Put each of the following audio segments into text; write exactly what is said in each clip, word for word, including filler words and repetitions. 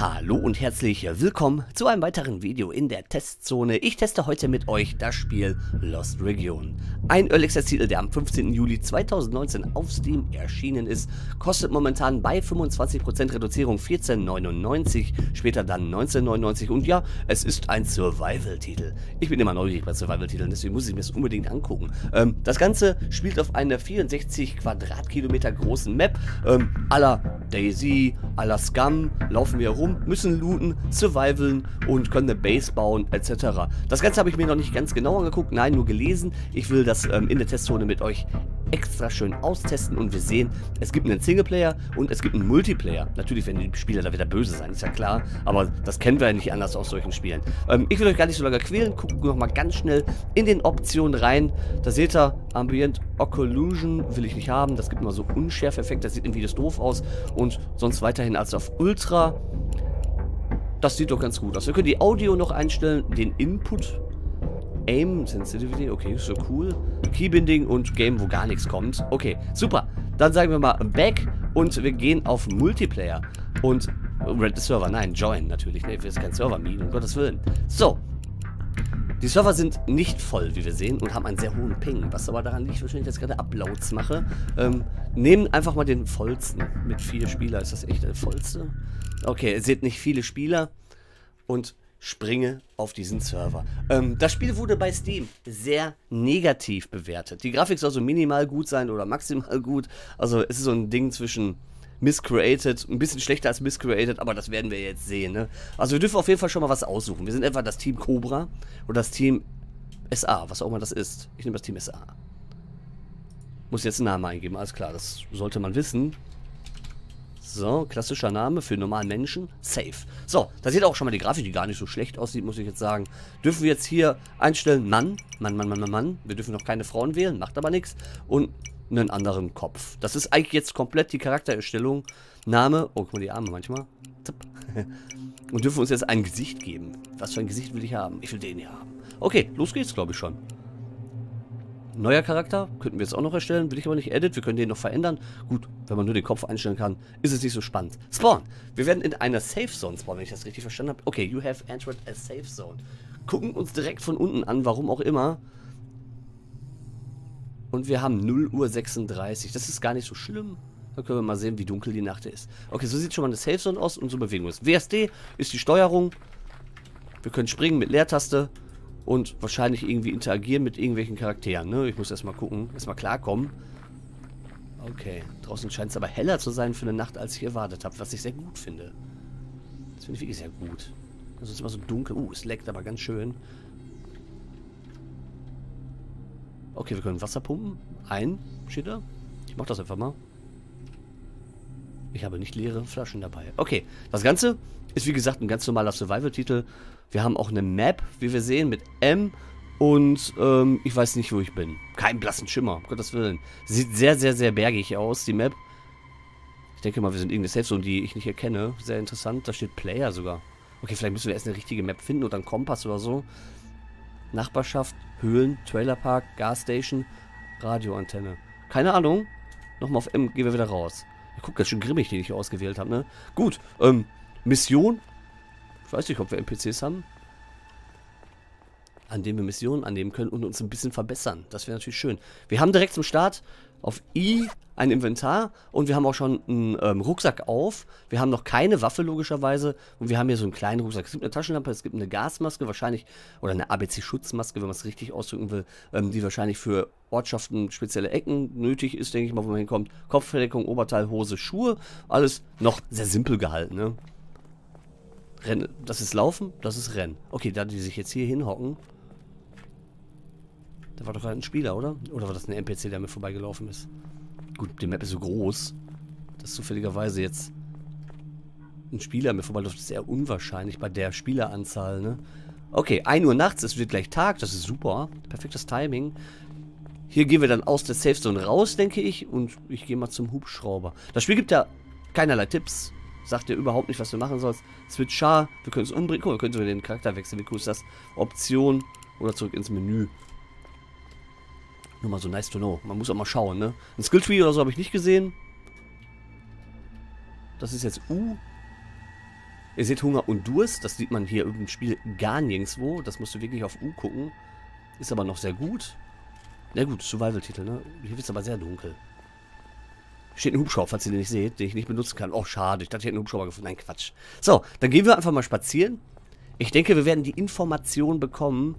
Hallo und herzlich willkommen zu einem weiteren Video in der Testzone. Ich teste heute mit euch das Spiel Lost Region. Ein Early Access Titel, der am fünfzehnten Juli zweitausendneunzehn auf Steam erschienen ist. Kostet momentan bei fünfundzwanzig Prozent Reduzierung vierzehn neunundneunzig, später dann neunzehn neunundneunzig. Und ja, es ist ein Survival-Titel. Ich bin immer neugierig bei Survival-Titeln, deswegen muss ich mir das unbedingt angucken. Ähm, das Ganze spielt auf einer vierundsechzig Quadratkilometer großen Map. Ähm, à la Daisy, à la Scum, laufen wir rum, müssen looten, survivalen und können eine Base bauen, et cetera. Das Ganze habe ich mir noch nicht ganz genau angeguckt, nein, nur gelesen. Ich will das ähm, in der Testzone mit euch extra schön austesten und wir sehen, es gibt einen Singleplayer und es gibt einen Multiplayer. Natürlich werden die Spieler da wieder böse sein, ist ja klar, aber das kennen wir ja nicht anders aus solchen Spielen. Ähm, ich will euch gar nicht so lange quälen, gucken wir nochmal ganz schnell in den Optionen rein. Da seht ihr, Ambient Occlusion will ich nicht haben, das gibt immer so Unschärfeffekt, das sieht im Videos doof aus und sonst weiterhin als auf Ultra. Das sieht doch ganz gut aus. Wir können die Audio noch einstellen, den Input, Aim, Sensitivity, okay, ist so cool. Keybinding und Game, wo gar nichts kommt. Okay, super. Dann sagen wir mal Back und wir gehen auf Multiplayer. Und Red Server, nein, Join natürlich. Ne, wir sind kein Server-Meet, um Gottes Willen. So. Die Server sind nicht voll, wie wir sehen, und haben einen sehr hohen Ping. Was aber daran liegt, wahrscheinlich, dass ich jetzt gerade Uploads mache. Ähm, nehmen einfach mal den vollsten. Mit vier Spieler. Ist das echt der vollste? Okay, ihr seht nicht viele Spieler. Und springe auf diesen Server. Ähm, das Spiel wurde bei Steam sehr negativ bewertet. Die Grafik soll so minimal gut sein oder maximal gut. Also es ist so ein Ding zwischen Miscreated, ein bisschen schlechter als Miscreated, aber das werden wir jetzt sehen. Ne? Also wir dürfen auf jeden Fall schon mal was aussuchen. Wir sind etwa das Team Cobra oder das Team S A, was auch immer das ist. Ich nehme das Team S A. Muss jetzt einen Namen eingeben, alles klar, das sollte man wissen. So, klassischer Name für normalen Menschen. Safe. So, da seht ihr auch schon mal die Grafik, die gar nicht so schlecht aussieht, muss ich jetzt sagen. Dürfen wir jetzt hier einstellen, Mann, Mann, Mann, Mann, Mann, Mann. Wir dürfen noch keine Frauen wählen, macht aber nichts. Und einen anderen Kopf. Das ist eigentlich jetzt komplett die Charaktererstellung. Name, oh, guck mal die Arme manchmal. Tipp. Und dürfen uns jetzt ein Gesicht geben. Was für ein Gesicht will ich haben? Ich will den hier haben. Okay, los geht's, glaube ich schon. Neuer Charakter, könnten wir jetzt auch noch erstellen, will ich aber nicht edit, wir können den noch verändern. Gut, wenn man nur den Kopf einstellen kann, ist es nicht so spannend. Spawn, wir werden in einer Safe Zone spawnen, wenn ich das richtig verstanden habe. Okay, you have entered a Safe Zone. Gucken uns direkt von unten an, warum auch immer. Und wir haben null Uhr sechsunddreißig, das ist gar nicht so schlimm. Da können wir mal sehen, wie dunkel die Nacht ist. Okay, so sieht schon mal eine Safe Zone aus und so bewegen wir uns. W S D ist die Steuerung. Wir können springen mit Leertaste. Und wahrscheinlich irgendwie interagieren mit irgendwelchen Charakteren, ne? Ich muss erstmal gucken, erstmal klarkommen. Okay, draußen scheint es aber heller zu sein für eine Nacht, als ich erwartet habe, was ich sehr gut finde. Das finde ich wirklich sehr gut. Das ist immer so dunkel. Uh, es leckt aber ganz schön. Okay, wir können Wasser pumpen. Ein, steht da. Ich mach das einfach mal. Ich habe nicht leere Flaschen dabei. Okay, das Ganze ist wie gesagt ein ganz normaler Survival-Titel. Wir haben auch eine Map, wie wir sehen, mit M. Und ähm, ich weiß nicht, wo ich bin. Kein blassen Schimmer, um Gottes Willen. Sieht sehr, sehr, sehr bergig aus, die Map. Ich denke mal, wir sind irgendeine Safe Zone, die ich nicht erkenne. Sehr interessant. Da steht Player sogar. Okay, vielleicht müssen wir erst eine richtige Map finden oder einen Kompass oder so. Nachbarschaft, Höhlen, Trailerpark, Gasstation, Radioantenne. Keine Ahnung. Nochmal auf M, gehen wir wieder raus. Ich guck, ganz schön grimmig, den ich hier ausgewählt habe, ne? Gut, ähm, Mission. Ich weiß nicht, ob wir N P Cs haben, an denen wir Missionen annehmen können und uns ein bisschen verbessern. Das wäre natürlich schön. Wir haben direkt zum Start auf I ein Inventar und wir haben auch schon einen ähm, Rucksack auf. Wir haben noch keine Waffe logischerweise und wir haben hier so einen kleinen Rucksack. Es gibt eine Taschenlampe, es gibt eine Gasmaske wahrscheinlich oder eine A B C-Schutzmaske, wenn man es richtig ausdrücken will, ähm, die wahrscheinlich für Ortschaften, spezielle Ecken nötig ist, denke ich mal, wo man hinkommt. Kopfverdeckung, Oberteil, Hose, Schuhe, alles noch sehr simpel gehalten, ne? Rennen, das ist Laufen, das ist Rennen. Okay, da die sich jetzt hier hinhocken. Da war doch gerade ein Spieler, oder? Oder war das ein N P C, der mir vorbeigelaufen ist? Gut, die Map ist so groß, dass zufälligerweise jetzt ein Spieler mir vorbeiläuft. Das ist eher unwahrscheinlich bei der Spieleranzahl, ne? Okay, ein Uhr nachts, es wird gleich Tag, das ist super. Perfektes Timing. Hier gehen wir dann aus der Safe Zone raus, denke ich. Und ich gehe mal zum Hubschrauber. Das Spiel gibt ja keinerlei Tipps. Sagt dir überhaupt nicht, was du machen sollst. Switch Char, wir können es umbringen. Guck mal, wir können sogar den Charakter wechseln. Wie cool ist das? Option oder zurück ins Menü. Nur mal so nice to know. Man muss auch mal schauen, ne? Ein Skilltree oder so habe ich nicht gesehen. Das ist jetzt U. Ihr seht Hunger und Durst. Das sieht man hier im Spiel gar nirgendwo. Das musst du wirklich auf U gucken. Ist aber noch sehr gut. Ja gut, Survival-Titel, ne? Hier wird es aber sehr dunkel. Steht ein Hubschrauber, falls ihr den nicht seht, den ich nicht benutzen kann. Oh, schade. Ich dachte, ich hätte einen Hubschrauber gefunden. Nein, Quatsch. So, dann gehen wir einfach mal spazieren. Ich denke, wir werden die Information bekommen,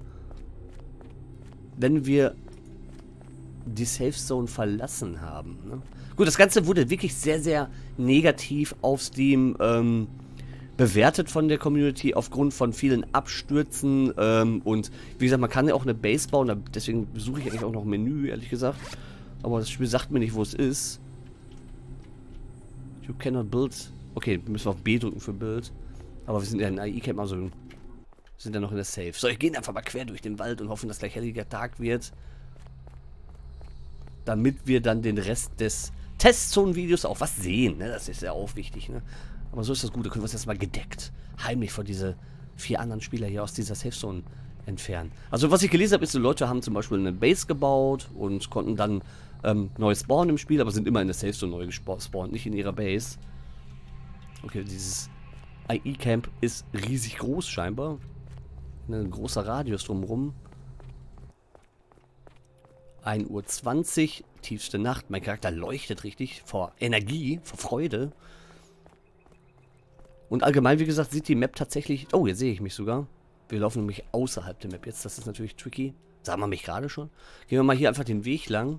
wenn wir die Safe Zone verlassen haben. Ne? Gut, das Ganze wurde wirklich sehr, sehr negativ auf Steam ähm, bewertet von der Community aufgrund von vielen Abstürzen. Ähm, und wie gesagt, man kann ja auch eine Base bauen. Deswegen suche ich eigentlich auch noch ein Menü, ehrlich gesagt. Aber das Spiel sagt mir nicht, wo es ist. You cannot build. Okay, müssen wir auf B drücken für Build. Aber wir sind ja in A I-Camp, also sind ja noch in der Safe. So, ich gehe einfach mal quer durch den Wald und hoffen, dass gleich helliger Tag wird. Damit wir dann den Rest des Testzonen-Videos auch was sehen. Ne? Das ist ja auch wichtig. Ne? Aber so ist das gut. Da können wir uns jetzt mal gedeckt heimlich vor diese vier anderen Spieler hier aus dieser Safe Zone entfernen. Also was ich gelesen habe, ist, die Leute haben zum Beispiel eine Base gebaut und konnten dann ähm, neu spawnen im Spiel, aber sind immer in der Safe Zone neu gespawnt, nicht in ihrer Base. Okay, dieses A I-Camp ist riesig groß scheinbar. Ein großer Radius drumherum. ein Uhr zwanzig, tiefste Nacht. Mein Charakter leuchtet richtig vor Energie, vor Freude. Und allgemein, wie gesagt, sieht die Map tatsächlich... Oh, jetzt sehe ich mich sogar. Wir laufen nämlich außerhalb der Map jetzt. Das ist natürlich tricky. Sagen wir mich gerade schon. Gehen wir mal hier einfach den Weg lang.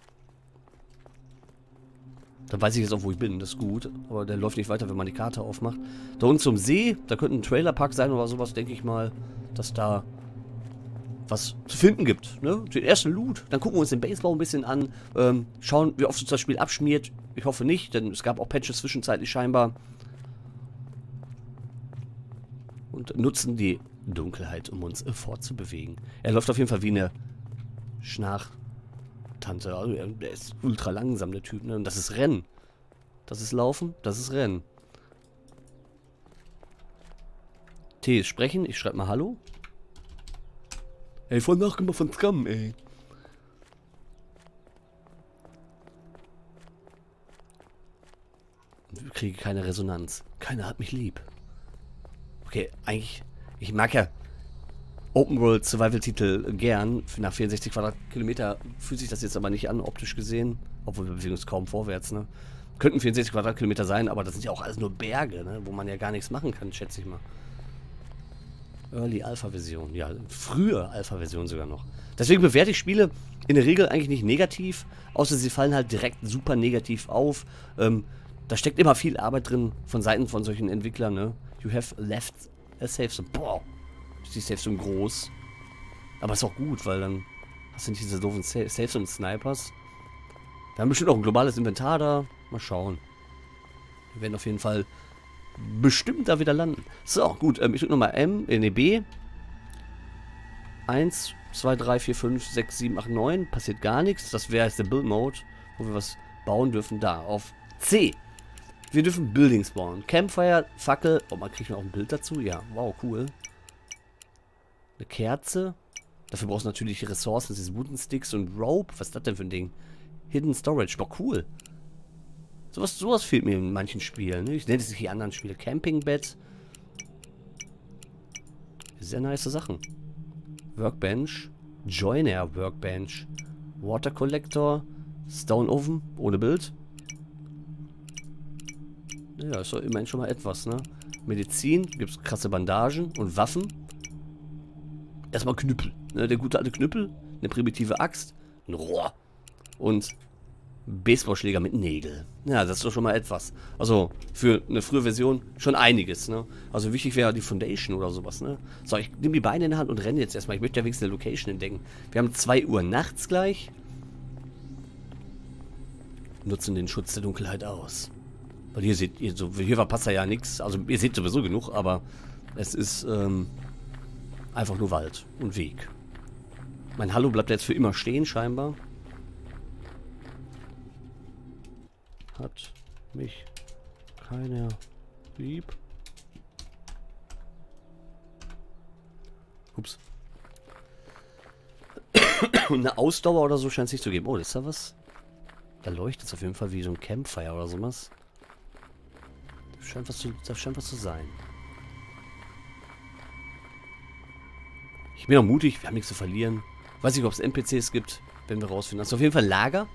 Dann weiß ich jetzt auch, wo ich bin. Das ist gut. Aber der läuft nicht weiter, wenn man die Karte aufmacht. Da unten zum See, da könnte ein Trailerpark sein oder sowas, denke ich mal, dass da was zu finden gibt. Ne? Den ersten Loot. Dann gucken wir uns den Baseball ein bisschen an. Ähm, schauen, wie oft uns das Spiel abschmiert. Ich hoffe nicht, denn es gab auch Patches zwischenzeitlich scheinbar. Und nutzen die Dunkelheit, um uns äh, fortzubewegen. Er läuft auf jeden Fall wie eine Schnarchtante. Also, er, der ist ultra langsam, der Typ. Ne? Und das ist Rennen. Das ist Laufen, das ist Rennen. T ist Sprechen. Ich schreibe mal Hallo. Ey, voll nachgemacht von Scum, ey. Ich kriege keine Resonanz. Keiner hat mich lieb. Okay, eigentlich... Ich mag ja Open World Survival Titel gern. Nach vierundsechzig Quadratkilometer fühlt sich das jetzt aber nicht an, optisch gesehen. Obwohl wir bewegen uns kaum vorwärts, ne? Könnten vierundsechzig Quadratkilometer sein, aber das sind ja auch alles nur Berge, ne? Wo man ja gar nichts machen kann, schätze ich mal. Early Alpha Version, ja, frühe Alpha Version sogar noch. Deswegen bewerte ich Spiele in der Regel eigentlich nicht negativ, außer sie fallen halt direkt super negativ auf. Ähm, da steckt immer viel Arbeit drin von Seiten von solchen Entwicklern, ne? You have left a safe zone. Boah, ist die Safe Zone groß. Aber ist auch gut, weil dann hast du nicht diese doofen Safe Zone Snipers. Wir haben bestimmt auch ein globales Inventar da. Mal schauen. Wir werden auf jeden Fall bestimmt da wieder landen. So, gut, ähm, ich drücke nochmal M, äh, ne, B. eins, zwei, drei, vier, fünf, sechs, sieben, acht, neun. Passiert gar nichts. Das wäre jetzt der Build Mode, wo wir was bauen dürfen. Da, auf C. Wir dürfen Buildings bauen. Campfire, Fackel. Oh, man kriegt noch ein Bild dazu. Ja, wow, cool. Eine Kerze. Dafür brauchst du natürlich Ressourcen, diese Wooden Sticks und Rope. Was ist das denn für ein Ding? Hidden Storage. Boah, cool. Sowas, sowas fehlt mir in manchen Spielen. Ne? Ich nenne es nicht die anderen Spiele. Campingbett. Sehr nice Sachen. Workbench. Joiner Workbench. Water Collector. Stone Oven. Ohne Bild. Ja, ist doch immerhin schon mal etwas, ne? Medizin. Gibt es krasse Bandagen und Waffen. Erstmal Knüppel. Ne? Der gute alte Knüppel. Eine primitive Axt. Ein Rohr. Und Baseballschläger mit Nägel. Ja, das ist doch schon mal etwas. Also, für eine frühe Version schon einiges, ne? Also, wichtig wäre die Foundation oder sowas, ne? So, ich nehme die Beine in der Hand und renne jetzt erstmal. Ich möchte ja wenigstens eine Location entdecken. Wir haben zwei Uhr nachts gleich. Nutzen den Schutz der Dunkelheit aus. Weil hier seht ihr, so, hier verpasst ja nichts. Also, ihr seht sowieso genug, aber es ist, ähm, einfach nur Wald und Weg. Mein Hallo bleibt jetzt für immer stehen, scheinbar. Hat mich keiner lieb. Ups. Eine Ausdauer oder so scheint es nicht zu geben. Oh, ist da was? Da leuchtet es auf jeden Fall wie so ein Campfire oder sowas. Das scheint was zu, das scheint was zu sein. Ich bin auch mutig, wir haben nichts zu verlieren. Weiß nicht, ob es N P Cs gibt, wenn wir rausfinden. Das ist auf jeden Fall ein Lager.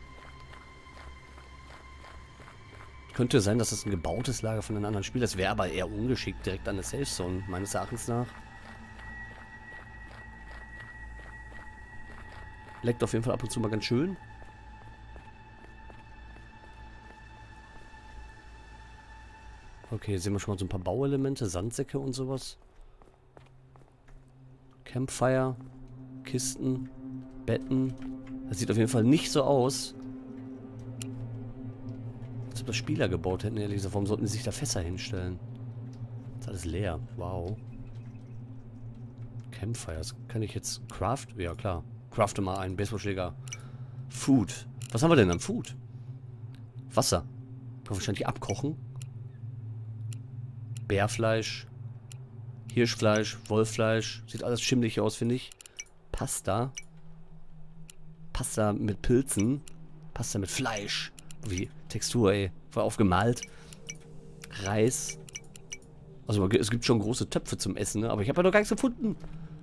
Könnte sein, dass das ein gebautes Lager von einem anderen Spiel ist. Das wäre aber eher ungeschickt, direkt an der Safe Zone, meines Erachtens nach. Leckt auf jeden Fall ab und zu mal ganz schön. Okay, sehen wir schon mal so ein paar Bauelemente, Sandsäcke und sowas. Campfire, Kisten, Betten. Das sieht auf jeden Fall nicht so aus, als ob das Spieler gebaut hätten, ehrlich gesagt. Warum sollten sie sich da Fässer hinstellen? Das ist alles leer. Wow. Campfires. Kann ich jetzt craft? Ja, klar. Crafte mal einen Baseballschläger. Food. Was haben wir denn an Food? Wasser. Kann man wahrscheinlich abkochen. Bärfleisch. Hirschfleisch. Wolffleisch. Sieht alles schimmelig aus, finde ich. Pasta. Pasta mit Pilzen. Pasta mit Fleisch. Wie Textur, ey. War aufgemalt. Reis. Also es gibt schon große Töpfe zum Essen, ne? Aber ich habe ja noch gar nichts gefunden.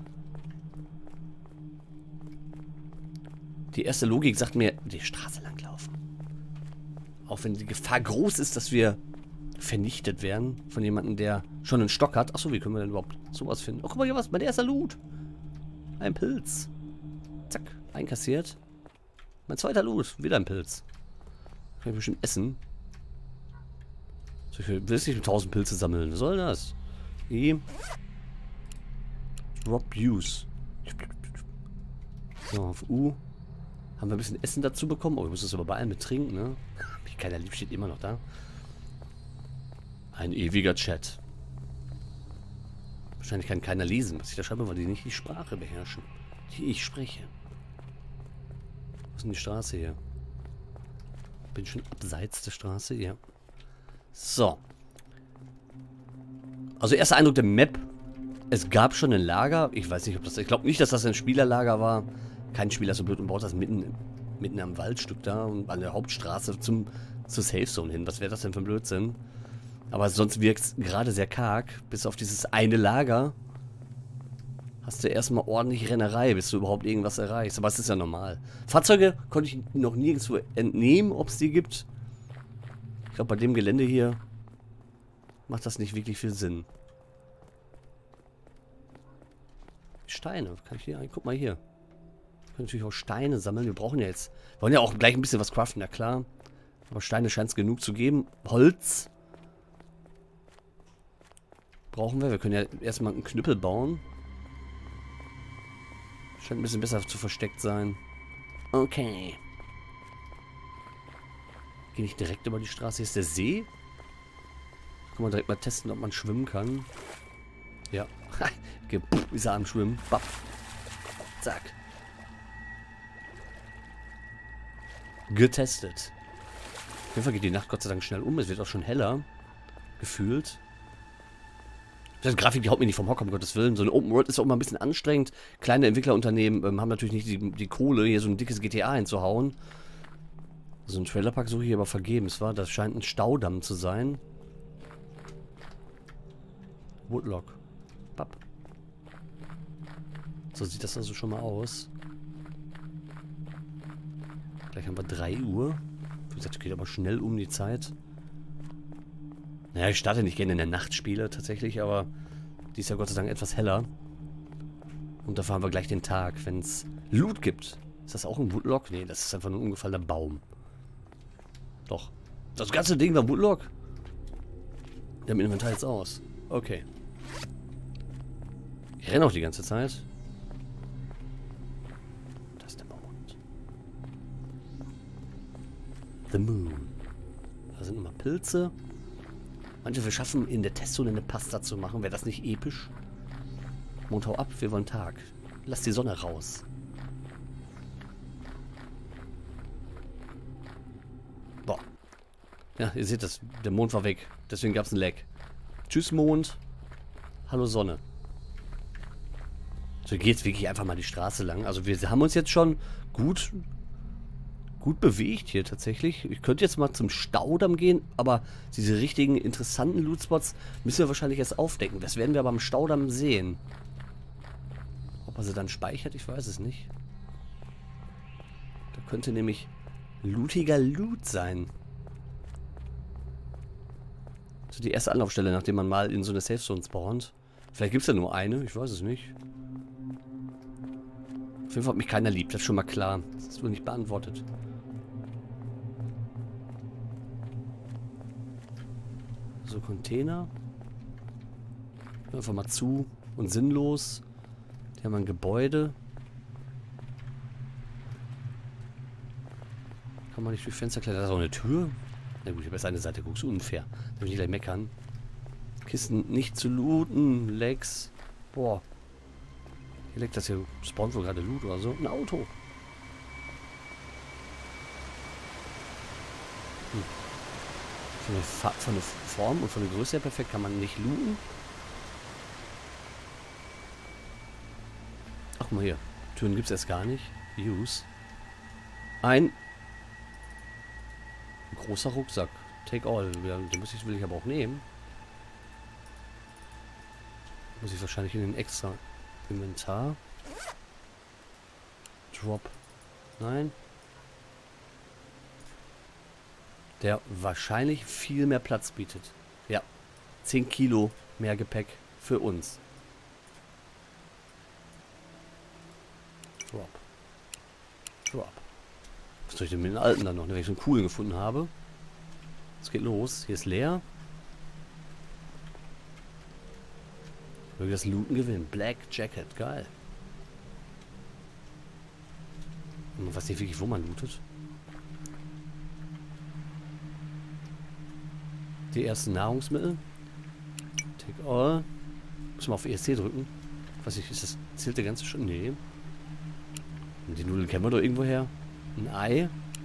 Die erste Logik sagt mir, die Straße langlaufen. Auch wenn die Gefahr groß ist, dass wir vernichtet werden von jemandem, der schon einen Stock hat. Achso, wie können wir denn überhaupt sowas finden? Oh, guck mal hier was, mein erster Loot. Ein Pilz. Zack, einkassiert. Mein zweiter Loot, wieder ein Pilz. Kann ich bestimmt essen. So, ich will jetzt nicht mit tausend Pilze sammeln. Was soll das? E. Drop Use. So, auf U. Haben wir ein bisschen Essen dazu bekommen. Oh, ich muss das aber bei allem mit trinken, ne? Wie keiner lieb, steht immer noch da. Ein ewiger Chat. Wahrscheinlich kann keiner lesen, was ich da schreibe, weil die nicht die Sprache beherrschen, die ich spreche. Was ist denn die Straße hier? Bin schon abseits der Straße, ja. So. Also erster Eindruck der Map. Es gab schon ein Lager. Ich weiß nicht, ob das... Ich glaube nicht, dass das ein Spielerlager war. Kein Spieler ist so blöd und baut das mitten, mitten am Waldstück da und an der Hauptstraße zum, zur Safe Zone hin. Was wäre das denn für ein Blödsinn? Aber sonst wirkt es gerade sehr karg. Bis auf dieses eine Lager hast du erstmal ordentlich Rennerei, bis du überhaupt irgendwas erreichst. Aber es ist ja normal. Fahrzeuge konnte ich noch nirgendwo entnehmen, ob es die gibt. Ich glaube, bei dem Gelände hier macht das nicht wirklich viel Sinn. Steine. Kann ich hier? Guck mal hier. Wir können natürlich auch Steine sammeln. Wir brauchen ja jetzt... Wir wollen ja auch gleich ein bisschen was craften, ja klar. Aber Steine scheint es genug zu geben. Holz brauchen wir. Wir können ja erstmal einen Knüppel bauen. Scheint ein bisschen besser zu versteckt sein. Okay. Gehe nicht direkt über die Straße. Hier ist der See. Kann man direkt mal testen, ob man schwimmen kann. Ja. Okay, pff, ist er am Schwimmen. Bapp. Zack. Getestet. Auf jeden Fall geht die Nacht Gott sei Dank schnell um. Es wird auch schon heller. Gefühlt. Das Grafik, die haut mir nicht vom Hocker, um Gottes Willen. So eine Open World ist auch immer ein bisschen anstrengend. Kleine Entwicklerunternehmen ähm, haben natürlich nicht die, die Kohle, hier so ein dickes G T A hinzuhauen. So ein Trailerpark suche ich aber vergebens, war. Das scheint ein Staudamm zu sein. Woodlock. Papp. So sieht das also schon mal aus. Gleich haben wir drei Uhr. Wie gesagt, geht aber schnell um die Zeit. Naja, ich starte nicht gerne in der Nachtspiele tatsächlich, aber die ist ja Gott sei Dank etwas heller. Und dafür haben wir gleich den Tag, wenn es Loot gibt. Ist das auch ein Woodlock? Nee, das ist einfach nur ein umgefallener Baum. Doch. Das ganze Ding war Woodlock? Der im Inventar jetzt aus. Okay. Ich renne auch die ganze Zeit. Das ist der Mond. The Moon. Da sind nochmal Pilze. Manche wir schaffen, in der Testzone eine Pasta zu machen. Wäre das nicht episch? Mond, hau ab, wir wollen Tag. Lass die Sonne raus. Boah. Ja, ihr seht das. Der Mond war weg. Deswegen gab es einen Lag. Tschüss, Mond. Hallo, Sonne. So, geht jetzt wirklich einfach mal die Straße lang. Also wir haben uns jetzt schon gut... gut bewegt hier tatsächlich. Ich könnte jetzt mal zum Staudamm gehen, aber diese richtigen interessanten Lootspots müssen wir wahrscheinlich erst aufdecken. Das werden wir aber am Staudamm sehen. Was er dann speichert, ich weiß es nicht. Da könnte nämlich lootiger Loot sein. So die erste Anlaufstelle, nachdem man mal in so eine Safe Zone spawnt. Vielleicht gibt es ja nur eine, ich weiß es nicht. Auf jeden Fall hat mich keiner lieb, das ist schon mal klar. Das ist wohl nicht beantwortet. So, Container. Einfach mal zu und sinnlos. Hier haben wir ein Gebäude. Kann man nicht durch Fenster klettern. Da ist auch eine Tür. Na gut, ich habe erst eine Seite geguckt. So unfair. Da will ich nicht gleich meckern. Kisten nicht zu looten. Legs. Boah. Hier leckt das hier. Spawnt wohl gerade Loot oder so. Ein Auto. Hm. Von der, Fa von der Form und von der Größe her perfekt kann man nicht looten. Ach, guck mal hier. Türen gibt es erst gar nicht. Use. Ein großer Rucksack. Take all. Ja, den muss ich, will ich aber auch nehmen. Muss ich wahrscheinlich in den extra Inventar. Drop. Nein. Der wahrscheinlich viel mehr Platz bietet. Ja. zehn Kilo mehr Gepäck für uns. Drop. Drop. Was soll ich denn mit den alten dann noch, wenn ich so einen coolen gefunden habe? Es geht los. Hier ist leer. Möge das Looten gewinnen. Black Jacket. Geil. Man weiß nicht wirklich, wo man lootet. Die ersten Nahrungsmittel. Take all. Muss man auf E S C drücken. Was ich, ist das, zählt der ganze schon? Nee. Und die Nudeln kennen wir doch irgendwo her. Ein Ei.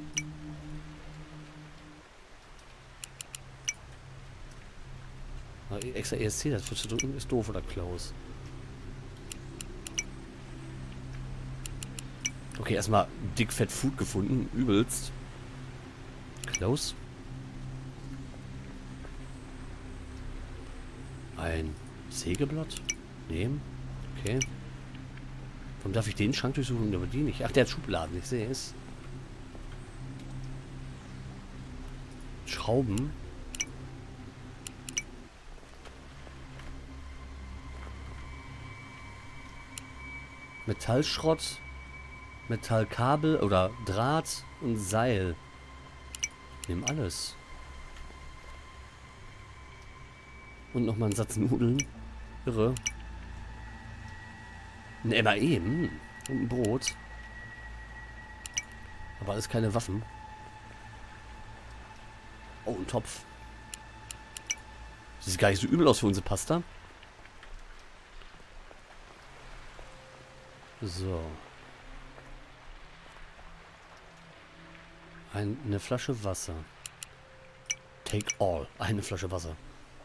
Aber extra E S C, das zu drücken, ist doof, oder Klaus? Okay, erstmal dick fett Food gefunden. Übelst. Klaus. Ein Sägeblatt. Nehmen. Okay. Warum darf ich den Schrank durchsuchen, aber die nicht? Ach, der hat Schubladen, ich sehe es. Schrauben. Metallschrott. Metallkabel oder Draht und Seil. Nehmen alles. Und nochmal einen Satz Nudeln. Irre. Ein M A E. Mh. Und ein Brot. Aber alles keine Waffen. Oh, ein Topf. Das sieht gar nicht so übel aus für unsere Pasta. So. Ein, eine Flasche Wasser. Take all. Eine Flasche Wasser.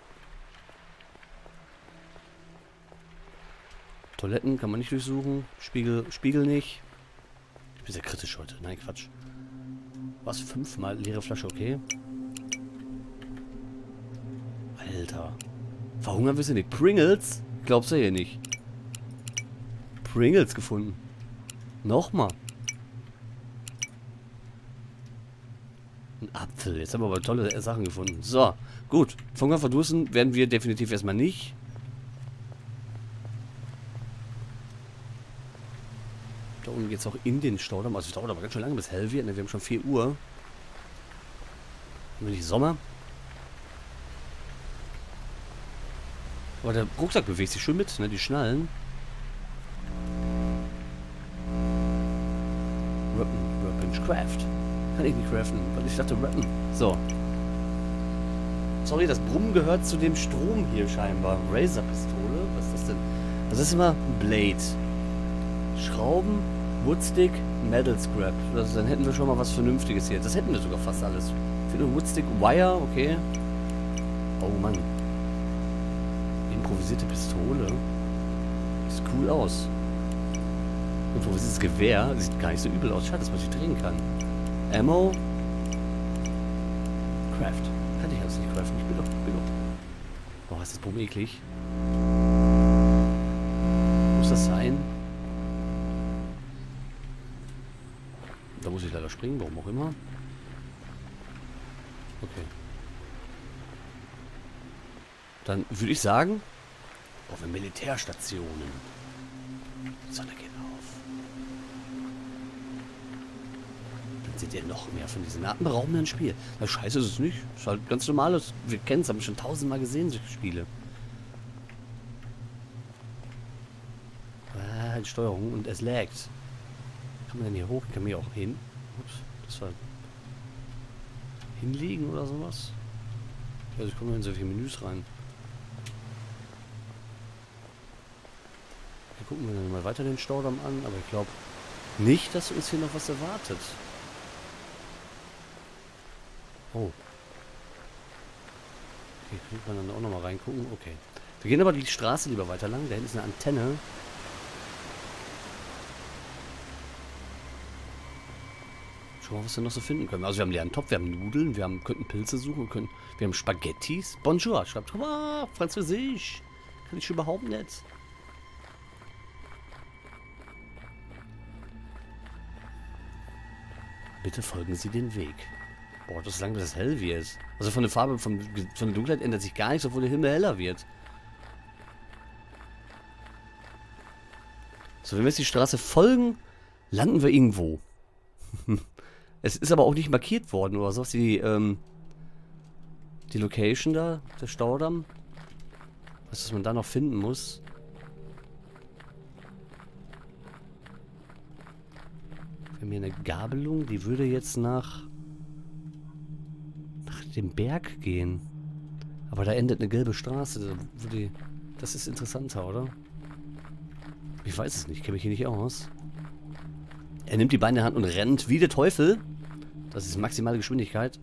Toiletten kann man nicht durchsuchen. Spiegel, Spiegel nicht. Ich bin sehr kritisch heute. Nein, Quatsch. Was? Fünfmal leere Flasche, okay. Alter. Verhungern wir sie nicht. Pringles? Glaubst du hier nicht. Pringles gefunden. Nochmal. Ein Apfel. Jetzt haben wir aber tolle Sachen gefunden. So, gut. Verhungern, verdursten werden wir definitiv erstmal nicht. Da unten geht es auch in den Staudamm. Also es dauert aber ganz schön lange, bis hell wird. Ne? Wir haben schon vier Uhr. Haben wir nicht Sommer? Aber der Rucksack bewegt sich schön mit, ne? Die Schnallen. Rappen, Rappen, Craft. Kann ich nicht craften, weil ich dachte Rappen. So. Sorry, das Brummen gehört zu dem Strom hier scheinbar. Razor-Pistole. Was ist das denn? Das ist immer ein Blade. Schrauben, Woodstick, Metal Scrap. Also dann hätten wir schon mal was Vernünftiges hier. Das hätten wir sogar fast alles. Für eine Woodstick, Wire, okay. Oh Mann. Improvisierte Pistole. Sieht cool aus. Improvisiertes Gewehr. Sieht gar nicht so übel aus. Schade, dass man sich drehen kann. Ammo. Craft. Kann ich alles nicht craften. Ich bin doch, bin doch. Boah, ist das Bumm eklig. Muss das sein? muss ich leider springen, warum auch immer. Okay. Dann würde ich sagen, auf eine Militärstationen. Die Sonne geht auf. Dann seht ihr noch mehr von diesen atemberaubenden Spielen. Na, scheiße ist es nicht. Das ist halt ganz normales. Wir kennen es, haben wir schon tausendmal gesehen, solche Spiele. Ah, die Steuerung und es laggt. Kann man denn hier hoch? Kann man hier auch hin? Ups, das war... Hinlegen oder sowas? Also ich komme in solche Menüs rein. Hier gucken wir dann mal weiter den Staudamm an, aber ich glaube nicht, dass uns hier noch was erwartet. Oh. Hier könnte man dann auch noch mal reingucken. Okay. Wir gehen aber die Straße lieber weiter lang. Da hinten ist eine Antenne. Schauen wir mal, was wir noch so finden können. Also wir haben leeren Topf, wir haben Nudeln, wir haben, könnten Pilze suchen, wir, können, wir haben Spaghettis. Bonjour, schreibt drauf. Ah, Französisch. Kann ich überhaupt nicht. Bitte folgen Sie den Weg. Boah, das ist lang, bis es hell wird. Also von der Farbe, von, von der Dunkelheit ändert sich gar nichts, obwohl der Himmel heller wird. So, wenn wir jetzt die Straße folgen, landen wir irgendwo. Es ist aber auch nicht markiert worden oder so. Die, ähm, die Location da, der Staudamm. Was, was man da noch finden muss. Wir haben hier eine Gabelung, die würde jetzt nach, nach dem Berg gehen. Aber da endet eine gelbe Straße. Da die, das ist interessanter, oder? Ich weiß es nicht, kenne mich hier nicht aus. Er nimmt die Beine in die Hand und rennt wie der Teufel. Das ist maximale Geschwindigkeit.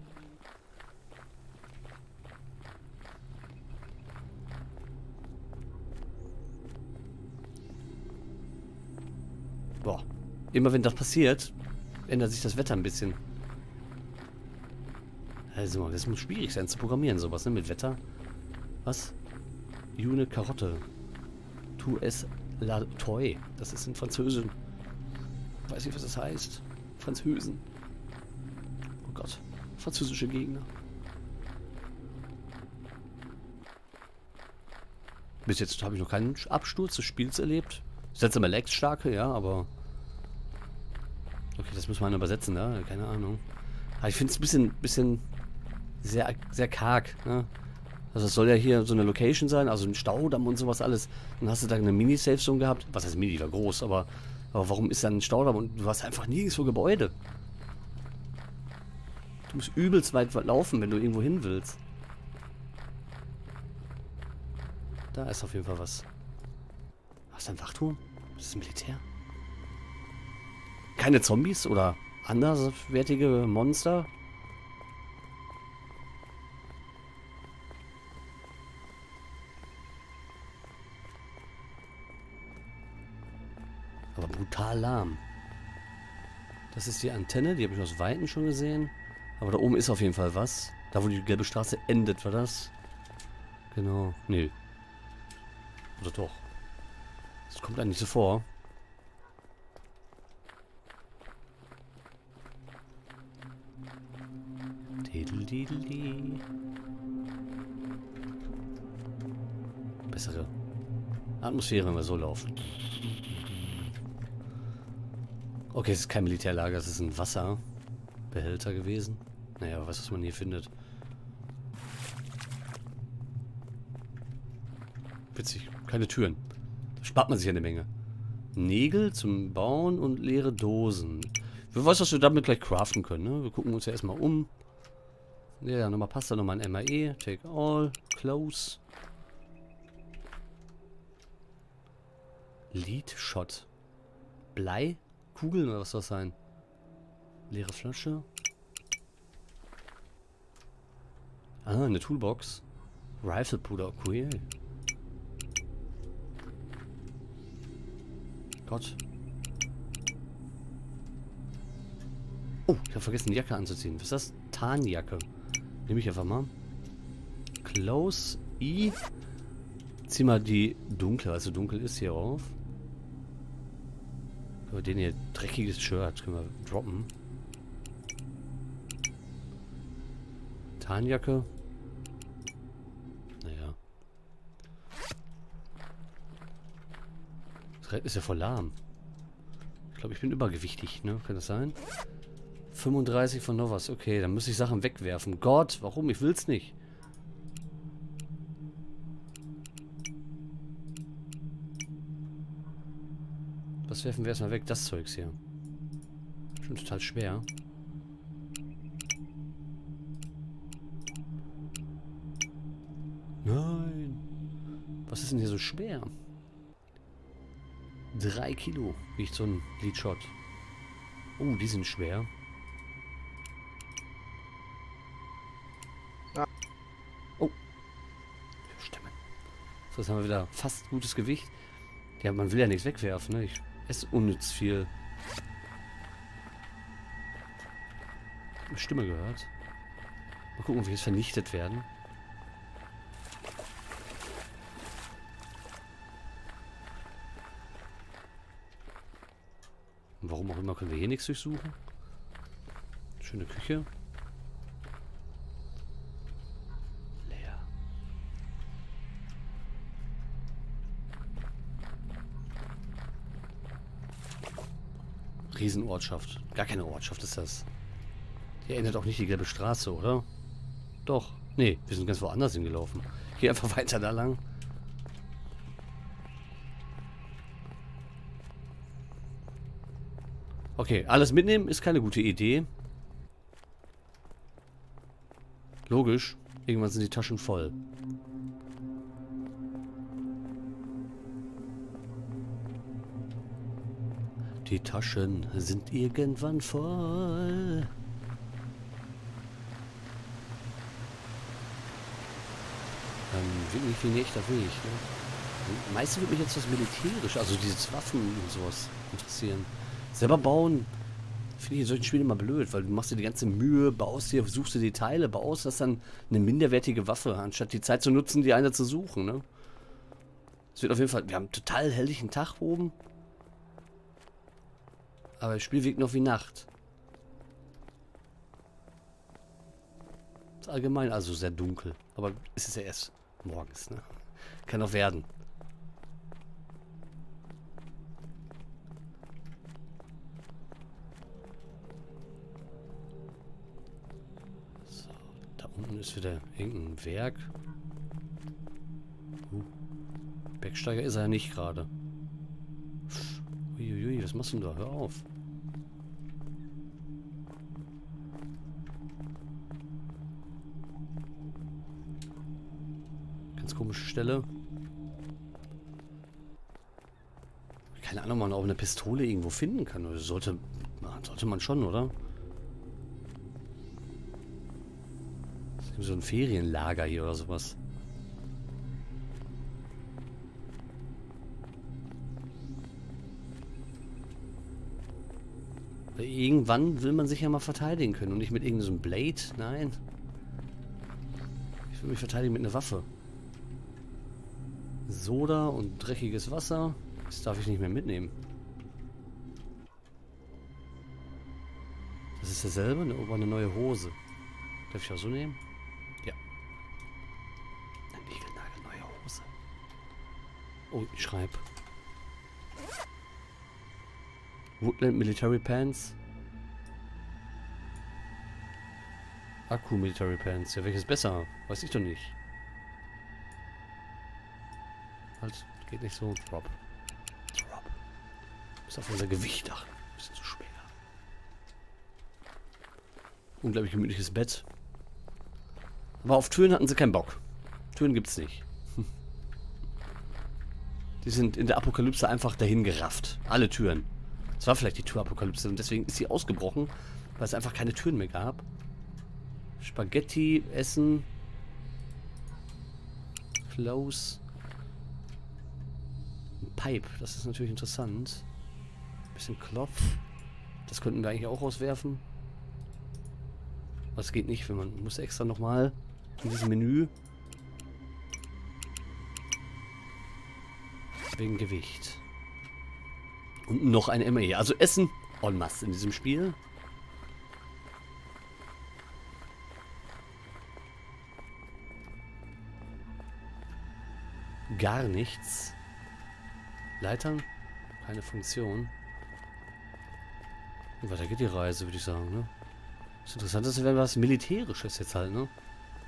Boah. Immer wenn das passiert, ändert sich das Wetter ein bisschen. Also, das muss schwierig sein zu programmieren, sowas, ne? Mit Wetter. Was? June Karotte. Tu es la toi. Das ist in Französisch. Weiß nicht, was das heißt. Französen. Oh Gott. Französische Gegner. Bis jetzt habe ich noch keinen Absturz des Spiels erlebt. Seltsame Lags starke, ja, aber... Okay, das muss man übersetzen, ne? Keine Ahnung. Aber ich finde es ein bisschen, bisschen sehr, sehr karg, ne? Also es soll ja hier so eine Location sein, also ein Staudamm und sowas alles. Dann hast du da eine Mini-Safe-Zone gehabt. Was heißt Mini, die war groß, aber... Aber warum ist da ein Staudamm und du hast einfach nirgendwo Gebäude? Du musst übelst weit laufen, wenn du irgendwo hin willst. Da ist auf jeden Fall was. Was ist ein Wachturm? Das ist Militär. Keine Zombies oder anderswertige Monster? Aber brutal lahm. Das ist die Antenne, die habe ich aus Weitem schon gesehen. Aber da oben ist auf jeden Fall was. Da, wo die gelbe Straße endet, war das? Genau. Nee. Oder doch? Das kommt eigentlich so vor. Bessere Atmosphäre, wenn wir so laufen. Okay, es ist kein Militärlager, es ist ein Wasserbehälter gewesen. Naja, was, was man hier findet. Witzig, keine Türen. Da spart man sich eine Menge. Nägel zum Bauen und leere Dosen. Wer weiß, was wir damit gleich craften können, ne? Wir gucken uns ja erstmal um. Ja, nochmal passt da nochmal ein M A E. Take all. Close. Lead Shot. Blei? Kugeln oder was soll das sein? Leere Flasche. Ah, eine Toolbox. Rifle Puder, cool. Gott. Oh, ich habe vergessen, die Jacke anzuziehen. Was ist das? Tarnjacke. Nehme ich einfach mal. Close. I. Zieh mal die dunkle, also dunkel ist hier auf. Aber den hier dreckiges Shirt können wir droppen. Tarnjacke. Naja. Das ist ja voll lahm. Ich glaube, ich bin übergewichtig, ne? Kann das sein? fünfunddreißig von Novas. Okay, dann muss ich Sachen wegwerfen. Gott, warum? Ich will's nicht. Was werfen wir erstmal weg? Das Zeugs hier. Schon total schwer. Nein. Was ist denn hier so schwer? Drei Kilo wiegt so ein Leadshot. Oh, die sind schwer. Ja. Oh. Stimmen. So, jetzt haben wir wieder fast gutes Gewicht. Ja, man will ja nichts wegwerfen, ne? Ich esse unnütz viel. Eine Stimme gehört. Mal gucken, ob wir jetzt vernichtet werden. Warum auch immer können wir hier nichts durchsuchen. Schöne Küche. Leer. Riesenortschaft. Gar keine Ortschaft ist das. Die erinnert auch nicht die gelbe Straße, oder? Doch. Nee, wir sind ganz woanders hingelaufen. Hier einfach weiter da lang. Okay, alles mitnehmen ist keine gute Idee. Logisch. Irgendwann sind die Taschen voll. Die Taschen sind irgendwann voll. Ähm, wirklich wie ein echter Weg, ne? Meistens würde mich jetzt was militärisch, also diese Waffen und sowas interessieren. Selber bauen finde ich in solchen Spielen immer blöd, weil du machst dir die ganze Mühe, baust dir, suchst dir die Teile, baust das dann eine minderwertige Waffe, anstatt die Zeit zu nutzen, die eine zu suchen, ne? Es wird auf jeden Fall, wir haben einen total helllichen Tag oben. Aber das Spiel wirkt noch wie Nacht. Ist allgemein also sehr dunkel. Aber es ist ja erst morgens, ne? Kann auch werden. So, da unten ist wieder irgendein Werk. Uh, Bergsteiger ist er ja nicht gerade. Uiuiui, was machst du denn da? Hör auf. Ganz komische Stelle. Keine Ahnung, ob man auch eine Pistole irgendwo finden kann. Oder sollte, sollte man schon, oder? Das ist so ein Ferienlager hier oder sowas. Weil irgendwann will man sich ja mal verteidigen können und nicht mit irgendeinem so Blade. Nein. Ich will mich verteidigen mit einer Waffe. Soda und dreckiges Wasser. Das darf ich nicht mehr mitnehmen. Das ist dasselbe, ne? Aber eine neue Hose. Darf ich auch so nehmen? Ja. Eine niegelnagelneue Hose. Oh, ich schreibe. Woodland Military Pants. Akku Military Pants. Ja, welches besser? Weiß ich doch nicht. Halt, geht nicht so. Drop. Drop. Bis auf unser Gewicht achten. Bisschen zu schwer. Unglaublich gemütliches Bett. Aber auf Türen hatten sie keinen Bock. Türen gibt's nicht. Hm. Die sind in der Apokalypse einfach dahin gerafft. Alle Türen. Es war vielleicht die Tür-Apokalypse und deswegen ist sie ausgebrochen, weil es einfach keine Türen mehr gab. Spaghetti, Essen. Close. Ein Pipe, das ist natürlich interessant. Bisschen Klopf. Das könnten wir eigentlich auch auswerfen. Was geht nicht, wenn man muss extra nochmal in diesem Menü. Wegen Gewicht. Und noch ein M A. Also Essen en masse in diesem Spiel. Gar nichts. Leitern? Keine Funktion. Und weiter geht die Reise, würde ich sagen, ne? Das Interessanteste wäre was Militärisches jetzt halt, ne?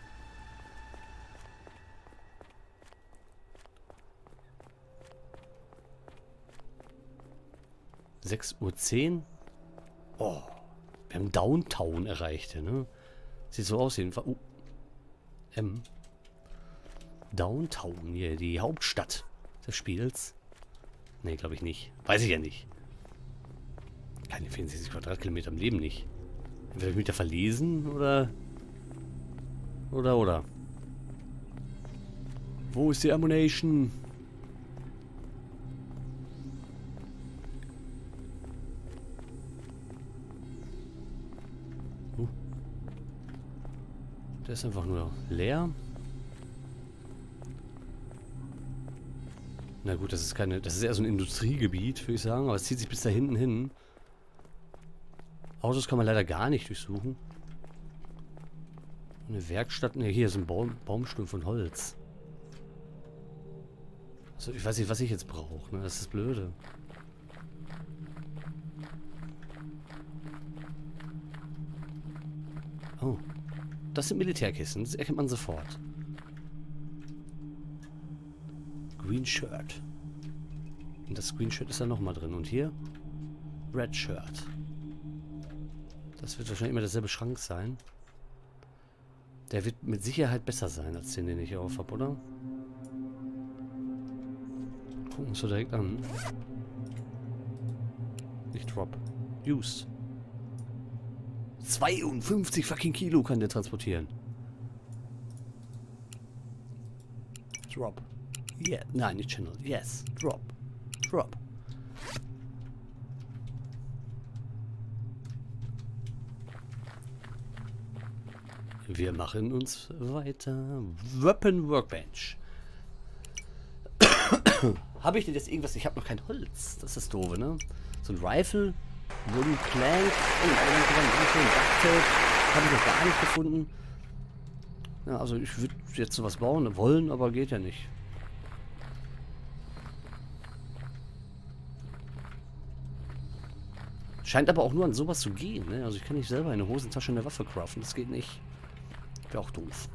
sechs Uhr zehn. Oh. Wir haben Downtown erreicht, ne? Sieht so aus jedenfalls. Uh. M. Downtown hier, die Hauptstadt des Spiels. Ne, glaube ich nicht. Weiß ich ja nicht. Keine vierundsechzig Quadratkilometer im Leben nicht. Werde ich mich da verlesen oder. Oder, oder. Wo ist die Ammunition? Uh. Der ist einfach nur leer. Na gut, das ist keine. Das ist eher so ein Industriegebiet, würde ich sagen, aber es zieht sich bis da hinten hin. Autos kann man leider gar nicht durchsuchen. Eine Werkstatt. Ne, hier ist ein Baum, Baumstumpf von Holz. Also ich weiß nicht, was ich jetzt brauche, ne? Das ist das Blöde. Oh. Das sind Militärkisten, das erkennt man sofort. Green Shirt. Und das Green Shirt ist da nochmal drin. Und hier? Red Shirt. Das wird wahrscheinlich immer derselbe Schrank sein. Der wird mit Sicherheit besser sein, als den, den ich hier auf habe, oder? Gucken wir uns so direkt an. Nicht Drop. Used. zweiundfünfzig fucking Kilo kann der transportieren. Drop. Yeah. Nein, nicht Channel. Yes. Drop. Drop. Wir machen uns weiter. Weapon Workbench. Habe ich denn jetzt irgendwas? Ich habe noch kein Holz. Das ist doof, ne? So ein Rifle. Wooden Plank. Oh, Ducktape. Habe ich noch gar nicht gefunden. Ja, also ich würde jetzt sowas bauen wollen, aber geht ja nicht. Scheint aber auch nur an sowas zu gehen, ne? Also ich kann nicht selber eine Hosentasche in der Waffe craften. Das geht nicht. Wäre auch doof.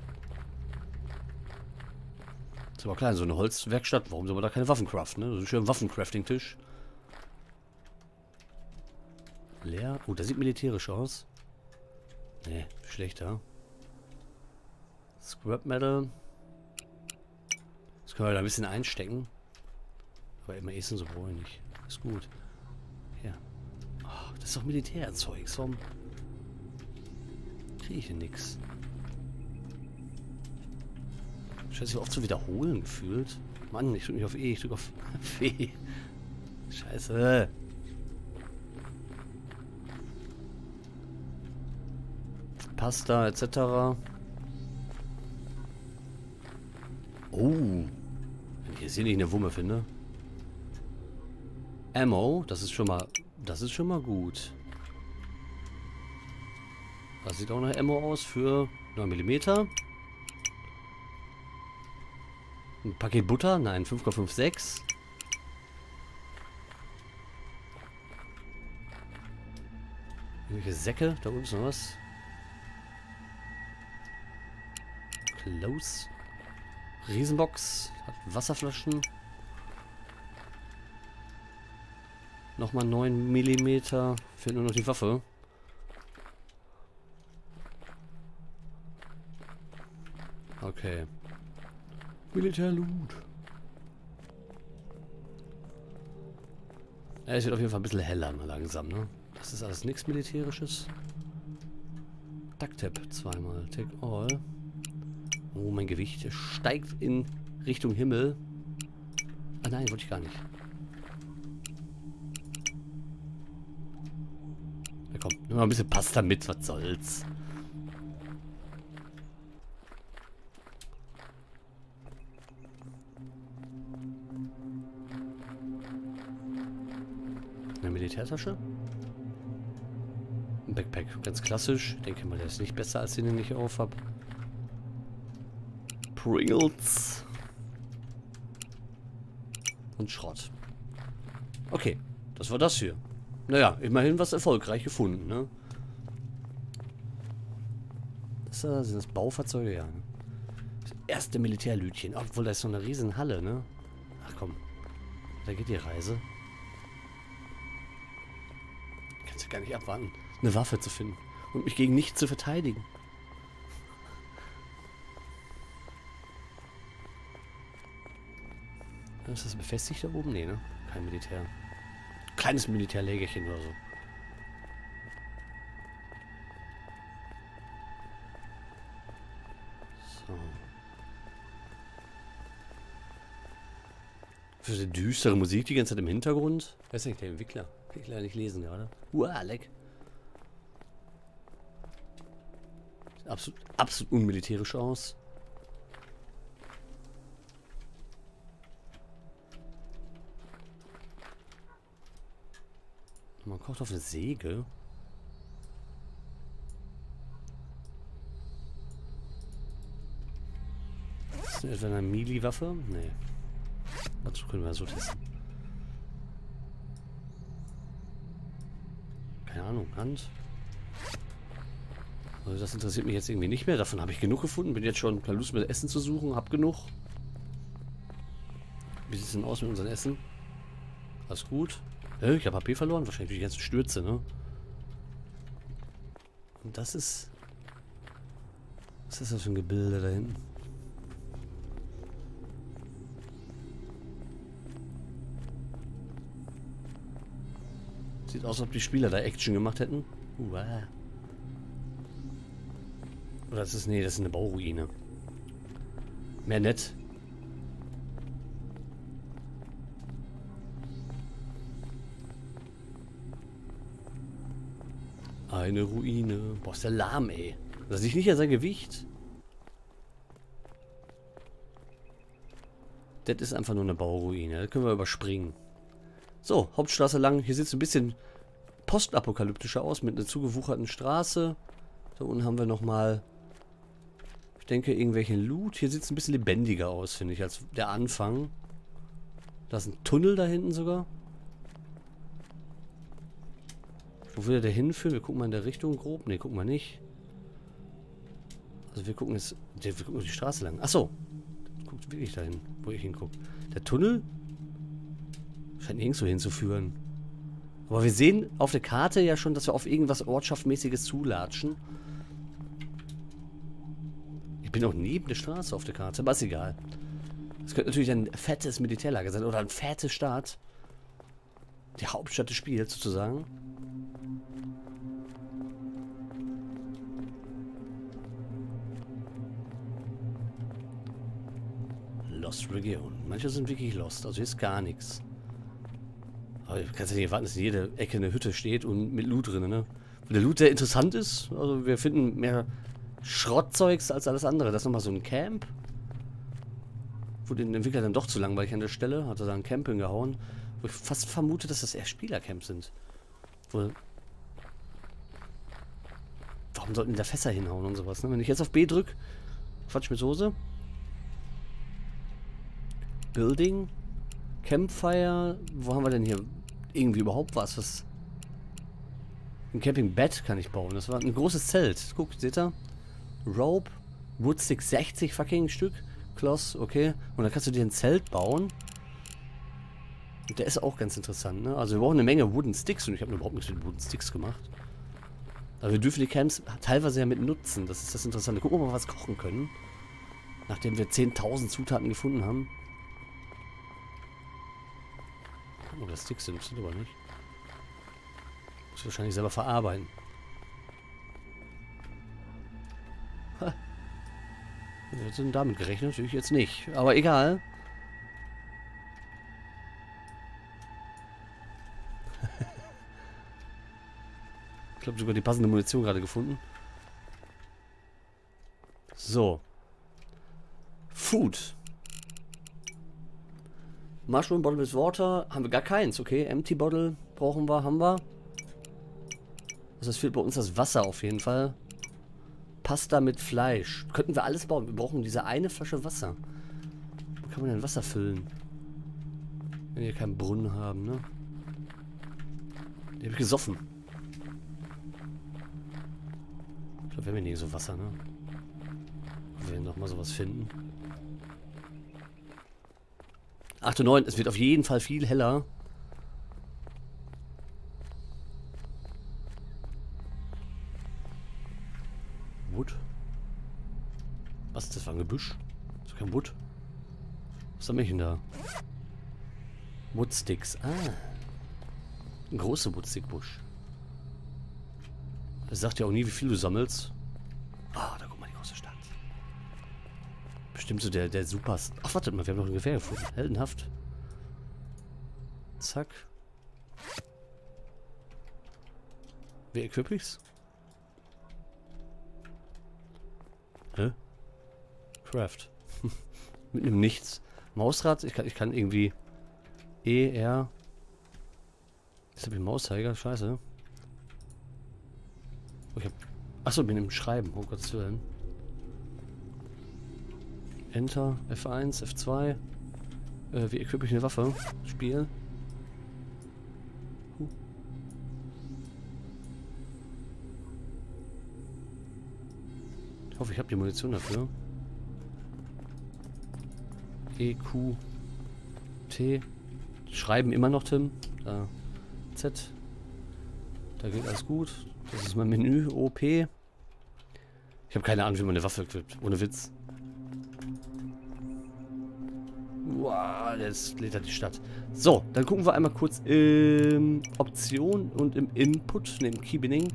Ist aber klar, so eine Holzwerkstatt, warum soll man da keine Waffen craften, ne? So ein schöner Waffencrafting-Tisch. Leer. Oh, das sieht militärisch aus. Ne, schlechter. Scrap Metal. Das können wir da ein bisschen einstecken. Aber immer Essen so brauche ich nicht. Ist gut. Ja. Oh, das ist doch Militärzeugs. Warum kriege ich hier nix? Scheint sich oft zu wiederholen gefühlt. Mann, ich drücke nicht auf E, ich drücke auf W. Scheiße. Pasta et cetera. Oh. Wenn ich jetzt hier nicht eine Wumme finde. Ammo, das ist schon mal. Das ist schon mal gut. Das sieht auch nach Ammo aus für neun Millimeter. Ein Paket Butter? Nein, fünf Komma sechsundfünfzig. Irgendwelche Säcke? Da unten ist noch was. Close. Riesenbox. Hat Wasserflaschen. Nochmal neun Millimeter. Fehlt nur noch die Waffe. Okay. Militärloot. Ja, es wird auf jeden Fall ein bisschen heller mal langsam, ne? Das ist alles nichts Militärisches. Ducktape zweimal. Take all. Oh, mein Gewicht steigt in Richtung Himmel. Ah nein, wollte ich gar nicht. Ja komm, nimm mal ein bisschen Pasta mit, was soll's. Eine Militärtasche. Ein Backpack, ganz klassisch. Ich denke mal, der ist nicht besser, als den, den ich auf habe. Pringles. Und Schrott. Okay, das war das hier. Naja, immerhin was erfolgreich gefunden, ne? Das, äh, sind das Baufahrzeuge? Ja. Ne? Das erste Militärlütchen. Obwohl, da ist so eine riesen Halle, ne? Ach komm. Da geht die Reise. Kannst ja gar nicht abwarten, eine Waffe zu finden. Und mich gegen nichts zu verteidigen. Ist das befestigt da oben? Nee, ne? Kein Militär. Kleines Militärlägerchen oder so. So. Für die düstere Musik die ganze Zeit im Hintergrund. Wer ist eigentlich der Entwickler? Kann ich leider nicht lesen gerade. Uah, leck. Sieht absolut, absolut unmilitärisch aus. Man kocht auf eine Säge. Ist das etwa eine Melee-Waffe? Nee. Dazu können wir so testen. Keine Ahnung, Hand. Also das interessiert mich jetzt irgendwie nicht mehr. Davon habe ich genug gefunden. Bin jetzt schon keine Lust mehr Essen zu suchen. Hab genug. Wie sieht es denn aus mit unserem Essen? Alles gut? Ja, ich habe H P verloren. Wahrscheinlich durch die ganzen Stürze, ne? Und das ist... Was ist das für ein Gebilde da hinten? Sieht aus, als ob die Spieler da Action gemacht hätten. Uah. Oder das ist... Nee, das ist eine Bauruine. Mehr nett. Eine Ruine. Boah, ist der lahm, ey. Das liegt nicht an sein Gewicht. Das ist einfach nur eine Bauruine. Das können wir überspringen. So, Hauptstraße lang. Hier sieht es ein bisschen postapokalyptischer aus mit einer zugewucherten Straße. Da unten haben wir nochmal, ich denke, irgendwelchen Loot. Hier sieht es ein bisschen lebendiger aus, finde ich, als der Anfang. Da ist ein Tunnel da hinten sogar. Wo will der hinführen? Wir gucken mal in der Richtung grob. Ne, gucken wir nicht. Also wir gucken jetzt... Wir gucken die Straße lang. Achso. Guckt wirklich dahin, wo ich hingucke. Der Tunnel scheint nirgendwo hinzuführen. Aber wir sehen auf der Karte ja schon, dass wir auf irgendwas Ortschaftmäßiges zulatschen. Ich bin auch neben der Straße auf der Karte, aber ist egal. Es könnte natürlich ein fettes Militärlager sein oder ein fettes Stadt. Die Hauptstadt des Spiels sozusagen. Lost Region. Manche sind wirklich lost, also hier ist gar nichts. Aber du kannst ja nicht erwarten, dass in jeder Ecke eine Hütte steht und mit Loot drin, ne? Und der Loot sehr interessant ist, also wir finden mehr Schrottzeugs als alles andere. Das ist nochmal so ein Camp. Wurde den Entwickler dann doch zu langweilig an der Stelle, hat er da ein Camp hingehauen. Wo ich fast vermute, dass das eher Spielercamps sind. Wohl. Warum sollten die da Fässer hinhauen und sowas, ne? Wenn ich jetzt auf B drücke, Quatsch mit Soße. Building. Campfire. Wo haben wir denn hier irgendwie überhaupt was? was ein Campingbett kann ich bauen. Das war ein großes Zelt. Guck, seht ihr? Rope. Woodstick sechzig fucking Stück. Kloss, okay. Und dann kannst du dir ein Zelt bauen. Und der ist auch ganz interessant, ne? Also wir brauchen eine Menge Wooden Sticks und ich habe überhaupt nichts mit Wooden Sticks gemacht. Aber wir dürfen die Camps teilweise ja mit nutzen. Das ist das Interessante. Gucken, ob wir was kochen können. Nachdem wir zehntausend Zutaten gefunden haben. Gucken, ob das Sticks sind. Das sind aber nicht. Muss ich wahrscheinlich selber verarbeiten. Ha. Wir sind damit gerechnet, natürlich jetzt nicht. Aber egal. Ich glaube sogar die passende Munition gerade gefunden. So. Food. Mushroom Bottle with Water. Haben wir gar keins, okay. Empty Bottle brauchen wir, haben wir. Also es fehlt bei uns das Wasser auf jeden Fall. Pasta mit Fleisch. Könnten wir alles bauen. Wir brauchen diese eine Flasche Wasser. Wo kann man denn Wasser füllen? Wenn wir keinen Brunnen haben, ne? Die hab ich gesoffen. Ich glaube, wir haben ja nie so Wasser, ne? Wir werden noch mal sowas finden. acht und neun, es wird auf jeden Fall viel heller. Wood? Was ist das für ein Gebüsch? Das ist kein Wood. Was haben wir denn da? Woodsticks. Ah. Ein großer Woodstick-Busch. Das sagt ja auch nie, wie viel du sammelst. Ah, da guck mal, die große Stadt. Bestimmt so der, der Super... Ach, wartet mal, wir haben noch ein Gewehr gefunden. Heldenhaft. Zack. Wie equip ich's? Hä? Craft. Mit einem Nichts. Mausrad, ich kann, ich kann irgendwie E, R. Jetzt habe ich einen Mauszeiger, scheiße. Oh, ich hab, achso, bin im Schreiben, oh Gottes Willen. Enter, F eins, F zwei. Äh, wie equip ich eine Waffe? Spiel. Huh. Ich hoffe, ich habe die Munition dafür. E, Q, T. Schreiben immer noch, Tim. Da. Z. Da geht alles gut. Das ist mein Menü. O, P. Ich habe keine Ahnung, wie man eine Waffe equipt. Ohne Witz. Wow, jetzt lädt er die Stadt. So, dann gucken wir einmal kurz im Option und im Input, ne, im Keybining.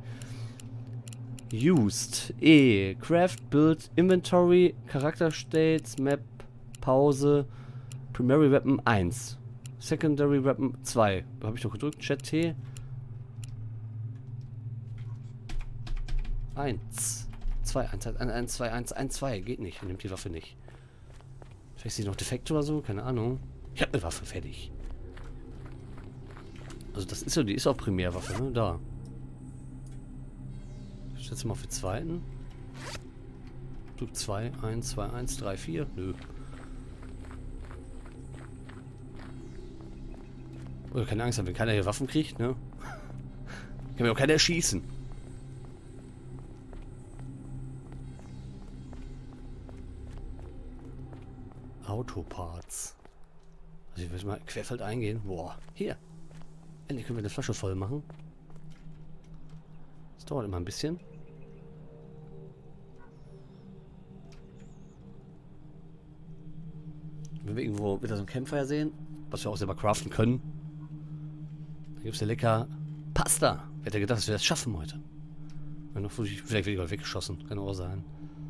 Used. E. Craft, Build, Inventory, Charakter States, Map, Pause, Primary Weapon eins. Secondary Weapon zwei. Da habe ich doch gedrückt. Chat T. eins. zwei, eins, eins, zwei, eins, eins, zwei. Geht nicht. Nimmt die Waffe nicht. Vielleicht ist sie noch defekt oder so. Keine Ahnung. Ich habe eine Waffe fertig. Also das ist ja, die ist auch Primärwaffe, ne? Da. Ich setze mal auf den zweiten. Drück zwei, eins, zwei, eins, drei, vier. Nö. Oder keine Angst haben, wenn keiner hier Waffen kriegt, ne? Kann mir auch keiner erschießen. Autoparts. Also ich will mal querfeld eingehen. Boah, hier. Endlich können wir eine Flasche voll machen. Das dauert immer ein bisschen. Wenn wir irgendwo wieder so ein Campfire sehen, was wir auch selber craften können, dann gibt es ja lecker Pasta. Wer hätte gedacht, dass wir das schaffen heute? Vielleicht wird ich weggeschossen. Kann auch sein.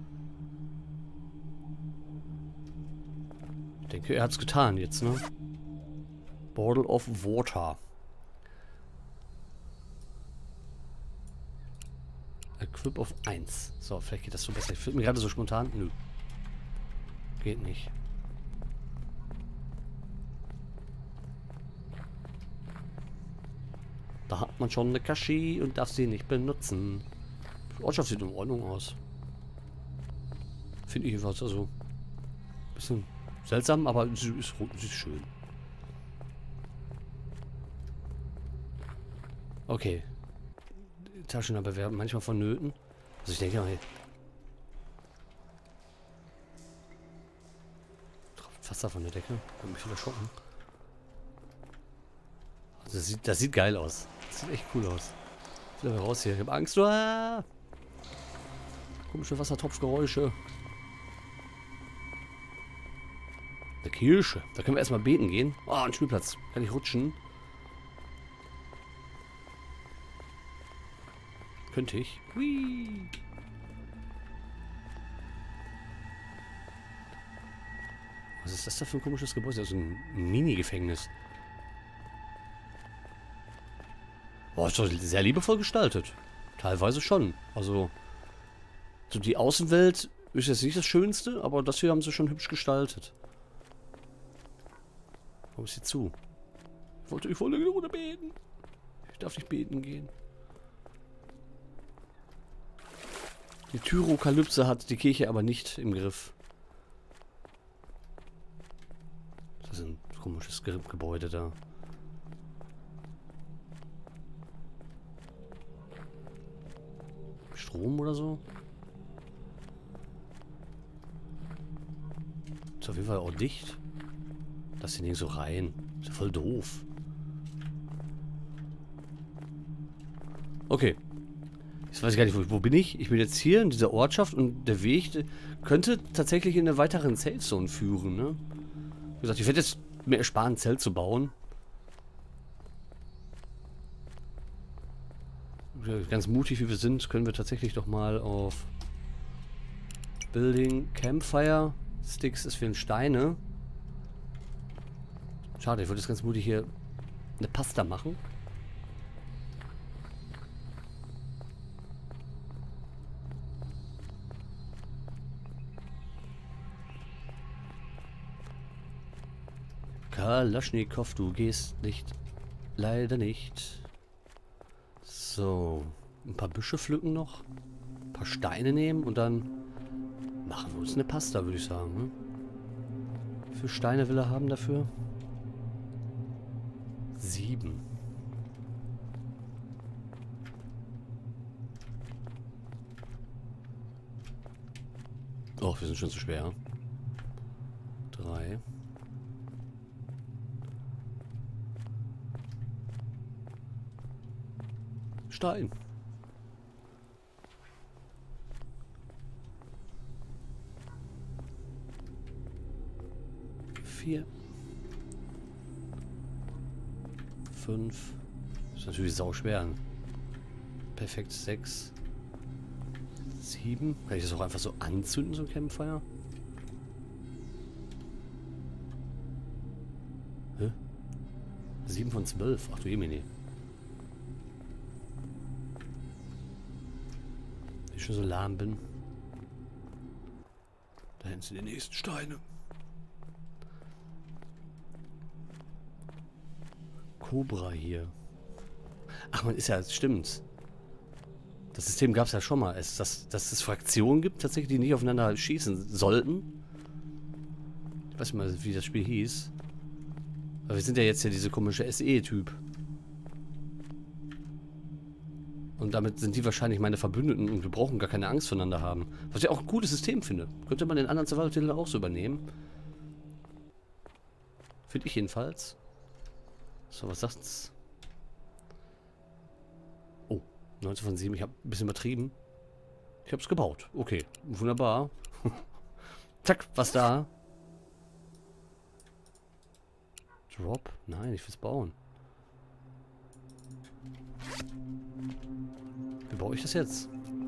Ich denke, er hat es getan jetzt, ne? Bottle of Water. Equip auf eins. So, vielleicht geht das so besser. Ich fühle mich gerade so spontan. Nö. Geht nicht. Da hat man schon eine Kashi und darf sie nicht benutzen. Die Ortschaft sieht in Ordnung aus. Finde ich jedenfalls also. Bisschen seltsam, aber sie ist, sie ist schön. Okay. Taschenlampe wäre manchmal vonnöten. Also ich denke, hey. Tropft Wasser von der Decke. Hat mich wieder schocken. Also das sieht, das sieht geil aus. Das sieht echt cool aus. Ich will raus hier. Ich habe Angst. Ah! Komische Wassertropfgeräusche. Eine Kirche. Da können wir erstmal beten gehen. Oh, ein Spielplatz. Kann ich rutschen? Könnte ich. Hui. Was ist das da für ein komisches Gebäude? Das ist ein Mini-Gefängnis. Boah, ist doch sehr liebevoll gestaltet. Teilweise schon. Also, so die Außenwelt ist jetzt nicht das Schönste, aber das hier haben sie schon hübsch gestaltet. Warum ist sie zu? Ich wollte, ich wollte nur beten. Ich darf nicht beten gehen. Die Tyrokalypse hat die Kirche aber nicht im Griff. Das sind Komisches Ge Gebäude da. Strom oder so? Ist auf jeden Fall auch dicht. Das hier nicht so rein. Ist ja voll doof. Okay. Jetzt weiß ich gar nicht, wo, wo bin ich? Ich bin jetzt hier in dieser Ortschaft und der Weg könnte tatsächlich in eine weiteren Safe Zone führen, ne? Wie gesagt, ich werde jetzt mir ersparen, ein Zelt zu bauen. Ganz mutig wie wir sind, können wir tatsächlich doch mal auf Building, Campfire, Sticks, es fehlen Steine. Schade, ich wollte jetzt ganz mutig hier eine Pasta machen. Kalaschnikow, du gehst nicht. Leider nicht. So. Ein paar Büsche pflücken noch. Ein paar Steine nehmen und dann machen wir uns eine Pasta, würde ich sagen. Ne? Wie viele Steine will er haben dafür? Sieben. Oh, wir sind schon zu schwer. Drei. Stein. Vier. Fünf. Ist natürlich sauschwer. Perfekt. Sechs. Sieben. Kann ich das auch einfach so anzünden, so ein Campfire? Hä? Sieben von zwölf. Ach du Jemine. Ich schon so lahm bin. Da hinten sind die nächsten Steine. Cobra hier. Ach man, ist ja, stimmt. Das System gab es ja schon mal. Es, dass, dass es Fraktionen gibt, tatsächlich, die nicht aufeinander schießen sollten. Ich weiß nicht mal, wie das Spiel hieß. Aber wir sind ja jetzt hier diese komische S E-Typ. Und damit sind die wahrscheinlich meine Verbündeten und wir brauchen gar keine Angst voneinander haben. Was ich auch ein gutes System finde. Könnte man den anderen Survival-Titeln auch so übernehmen. Finde ich jedenfalls. So, was sagt's? Oh, neunzehn von sieben. Ich habe ein bisschen übertrieben. Ich habe es gebaut. Okay, wunderbar. Zack, was da? Drop? Nein, ich will es bauen. Wie baue ich das jetzt?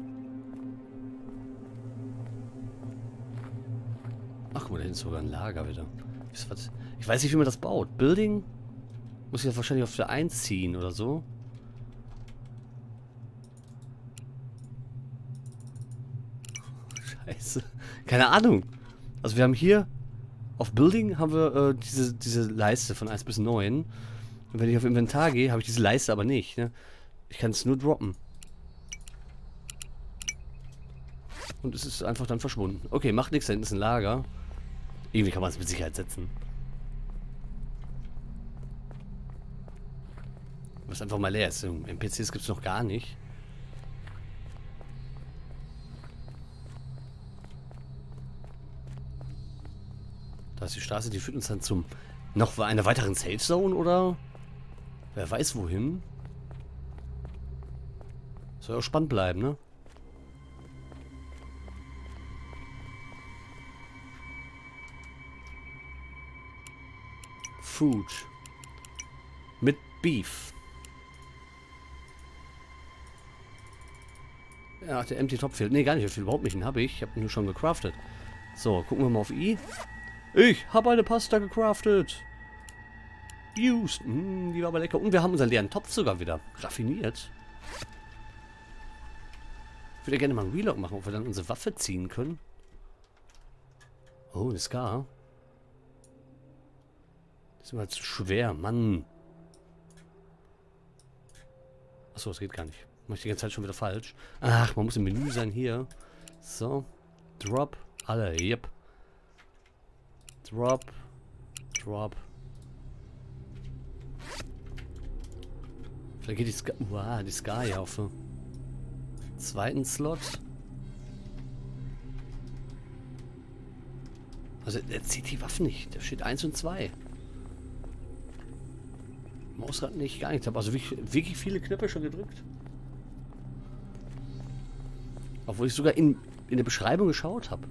Ach, guck mal, da hinten ist sogar ein Lager wieder. Ich weiß nicht, wie man das baut. Building? Muss ich das wahrscheinlich auf der eins ziehen oder so. Scheiße. Keine Ahnung. Also wir haben hier auf Building haben wir äh, diese, diese Leiste von eins bis neun. Und wenn ich auf Inventar gehe, habe ich diese Leiste aber nicht. Ne? Ich kann es nur droppen. Und es ist einfach dann verschwunden. Okay, macht nichts, da hinten ist ein Lager. Irgendwie kann man es mit Sicherheit setzen. Was einfach mal leer ist. Im P Cs gibt es noch gar nicht. Da ist die Straße, die führt uns dann zum noch einer weiteren Safe Zone oder wer weiß wohin. Soll auch spannend bleiben, ne? Food. Mit Beef. Ja, der Empty Top fehlt. Ne, gar nicht. Überhaupt nicht. Den habe ich. Ich habe ihn nur schon gecraftet. So, gucken wir mal auf I. Ich habe eine Pasta gecraftet. Used. Mm, die war aber lecker. Und wir haben unseren leeren Topf sogar wieder raffiniert. Ich würde gerne mal einen Reload machen, ob wir dann unsere Waffe ziehen können. Oh, eine Scar. Das ist immer zu schwer, Mann. Achso, das geht gar nicht. Mach ich die ganze Zeit schon wieder falsch. Ach, man muss im Menü sein hier. So. Drop. Alle. Yep. Drop. Drop. Vielleicht geht die Sky, wow, die Sky auf den zweiten Slot. Also er zieht die Waffen nicht. Da steht eins und zwei. Mausrad nicht, gar nichts. Ich habe also wirklich, wirklich viele Knöpfe schon gedrückt. Obwohl ich sogar in, in der Beschreibung geschaut habe.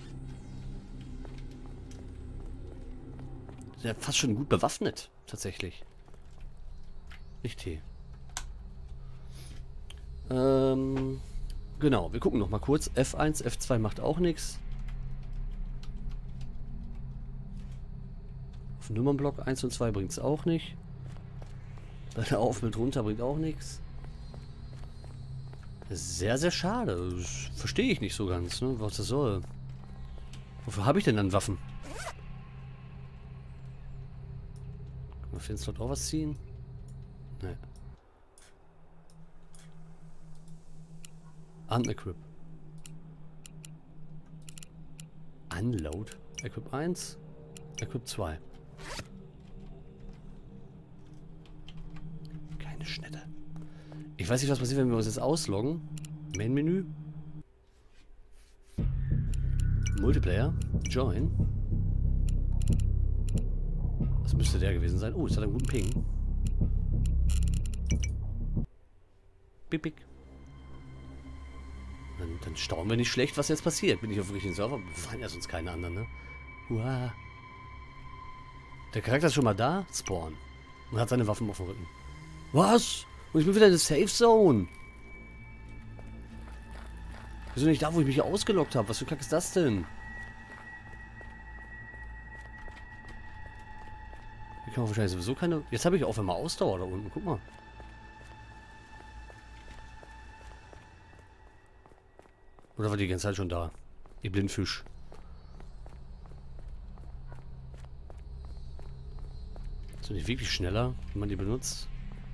Ist ja fast schon gut bewaffnet, tatsächlich. Nicht T. Ähm, genau, wir gucken noch mal kurz. F eins, F zwei macht auch nichts. Auf dem Nummernblock eins und zwei bringt es auch nicht. Bei der Auf mit runter bringt auch nichts. Sehr, sehr schade. Das verstehe ich nicht so ganz, ne? Was das soll. Wofür habe ich denn dann Waffen? Kann man für den Slot auch was ziehen? Ne. Unequip. Unload. Equip eins. Equip zwei. Keine Schnitte. Ich weiß nicht, was passiert, wenn wir uns jetzt ausloggen. Main-Menü. Multiplayer. Join. Das müsste der gewesen sein. Oh, das hat einen guten Ping. Bip, bip. Dann, dann staunen wir nicht schlecht, was jetzt passiert. Bin ich auf dem richtigen Server? Wir waren ja sonst keine anderen, ne? Uah. Der Charakter ist schon mal da. Spawn. Und hat seine Waffen auf dem Rücken. Was? Und ich bin wieder in der Safe Zone. Wieso nicht da, wo ich mich ausgeloggt habe? Was für Kack ist das denn? Hier kann man wahrscheinlich sowieso keine... Jetzt habe ich auch einmal Ausdauer da unten. Guck mal. Oder war die ganze Zeit schon da? Ihr Blindfisch. Sind die wirklich schneller, wenn man die benutzt?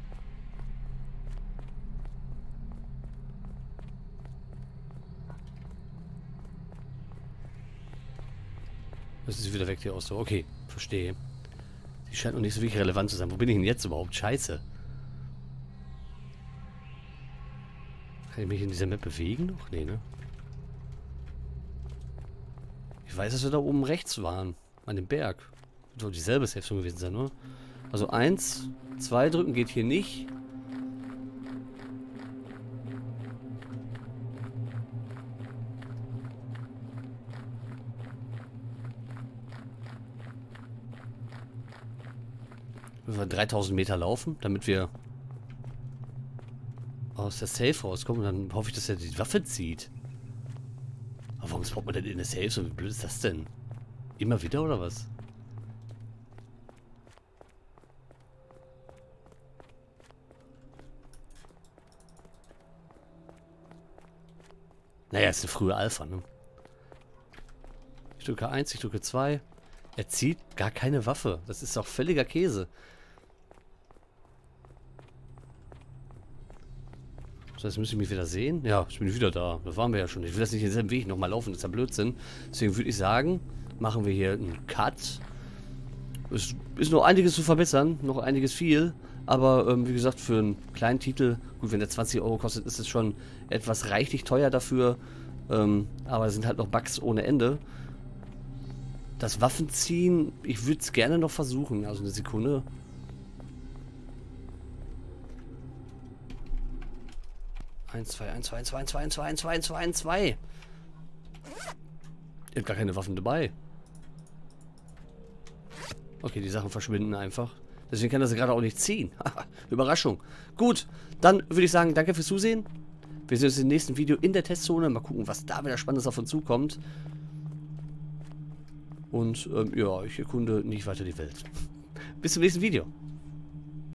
Das ist wieder weg, die Ausdauer. Okay, verstehe. Die scheint noch nicht so wirklich relevant zu sein. Wo bin ich denn jetzt überhaupt? Scheiße. Kann ich mich in dieser Map bewegen noch? Nee, ne? Ich weiß, dass wir da oben rechts waren. An dem Berg. Das soll dieselbe Safe Zone gewesen sein, oder? Also eins, zwei drücken geht hier nicht. Müssen wir dreitausend Meter laufen, damit wir aus der Safe rauskommen. Und dann hoffe ich, dass er die Waffe zieht. Aber warum spawnt man denn in der Safe so? Wie blöd ist das denn? Immer wieder oder was? Naja, ist eine frühe Alpha, ne? Ich drücke eins, ich drücke zwei. Er zieht gar keine Waffe. Das ist doch völliger Käse. So, jetzt müsste ich mich wieder sehen. Ja, ich bin wieder da. Da waren wir ja schon. Ich will das nicht denselben Weg nochmal laufen. Das ist ja Blödsinn. Deswegen würde ich sagen, machen wir hier einen Cut. Es ist noch einiges zu verbessern. Noch einiges viel. Aber ähm, wie gesagt, für einen kleinen Titel, gut, wenn der zwanzig Euro kostet, ist es schon etwas reichlich teuer dafür. Ähm, aber es sind halt noch Bugs ohne Ende. Das Waffenziehen, ich würde es gerne noch versuchen. Also eine Sekunde. eins, zwei, eins, zwei, eins, zwei, eins, zwei, eins, zwei, eins, zwei, eins, zwei, eins, zwei. Ihr habt gar keine Waffen dabei. Okay, die Sachen verschwinden einfach. Deswegen kann er sie gerade auch nicht ziehen. Überraschung. Gut, dann würde ich sagen, danke fürs Zusehen. Wir sehen uns im nächsten Video in der Testzone. Mal gucken, was da wieder Spannendes auf uns zukommt. Und ähm, ja, ich erkunde nicht weiter die Welt. Bis zum nächsten Video.